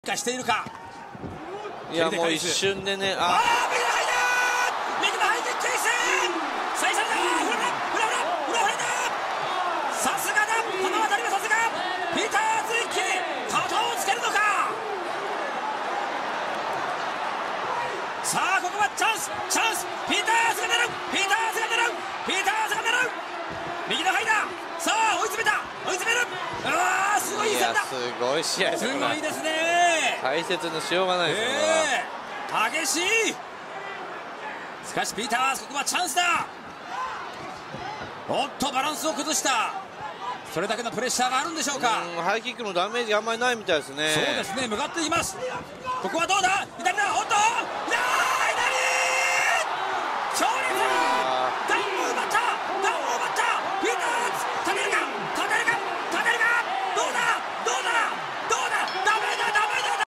化しているか。 いやもう一瞬でね、 右のハイキック決戦再三だ。フラさすがだ。この辺りはさすがピーターズ。一気に肩をつけるのか。さあここはチャンスピーターズが狙う。右のハイだ。さあ追い詰める。すごい戦だ。 すごい試合すごいですね。 解説のしようがないですよ、 激しい。しかしピーターズここはチャンスだ。おっとバランスを崩した。それだけのプレッシャーがあるんでしょうか。 ハイキックのダメージあんまりないみたいですね。 そうですね、向かっています。ここはどうだ。左だ。おっと左強烈